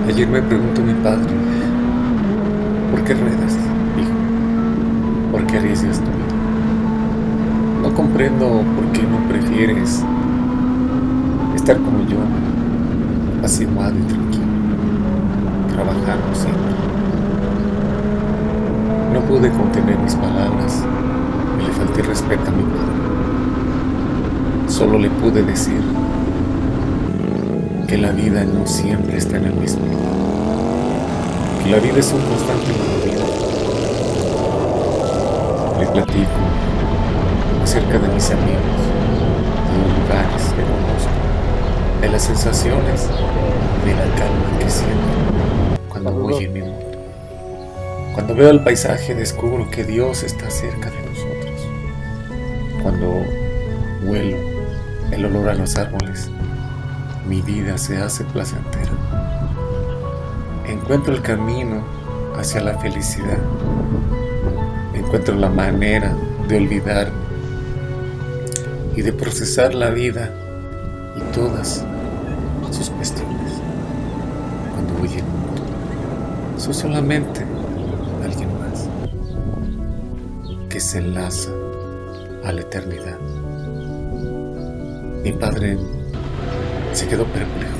Ayer me preguntó mi padre, ¿por qué ruedas, hijo? ¿Por qué arriesgas tu vida? No comprendo por qué no prefieres estar como yo, apaciguado y tranquilo, trabajando siempre. No pude contener mis palabras y le falté respeto a mi padre. Solo le pude decir que la vida no siempre está en el mismo lugar, que la vida es un constante movimiento. Le platico acerca de mis amigos, de los lugares que conozco, de las sensaciones, de la calma que siento cuando voy en mi mundo. Cuando veo el paisaje descubro que Dios está cerca de nosotros. Cuando huelo el olor a los árboles, mi vida se hace placentera. Encuentro el camino hacia la felicidad. Encuentro la manera de olvidar y de procesar la vida y todas sus cuestiones. Cuando voy en un mundo, soy solamente alguien más que se enlaza a la eternidad. Mi padre se quedó perplejo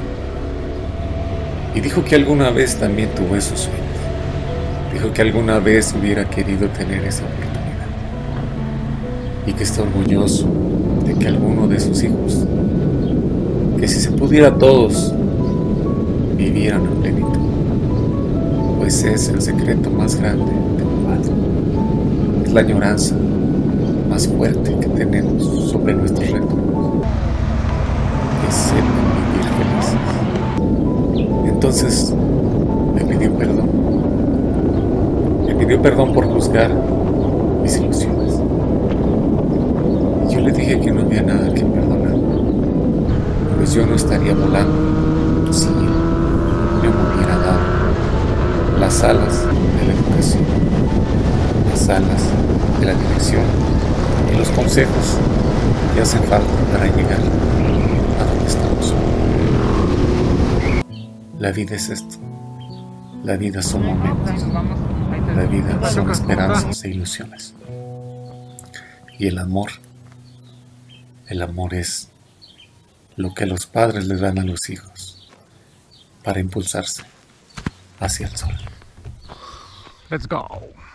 y dijo que alguna vez también tuvo esos sueños. Dijo que alguna vez hubiera querido tener esa oportunidad y que está orgulloso de que alguno de sus hijos, que si se pudiera todos, vivieran en plenitud, pues es el secreto más grande de un padre. Es la añoranza más fuerte que tenemos sobre nuestros retornos, que sepan vivir felices. Entonces me pidió perdón. Me pidió perdón por juzgar mis ilusiones. Yo le dije que no había nada que perdonar, pues yo no estaría volando si él no me hubiera dado las alas de la educación, las alas de la dirección y los consejos que hacen falta para llegar a donde estamos. La vida es esto. La vida son momentos. La vida son esperanzas e ilusiones. Y el amor es lo que los padres les dan a los hijos para impulsarse hacia el sol. Let's go.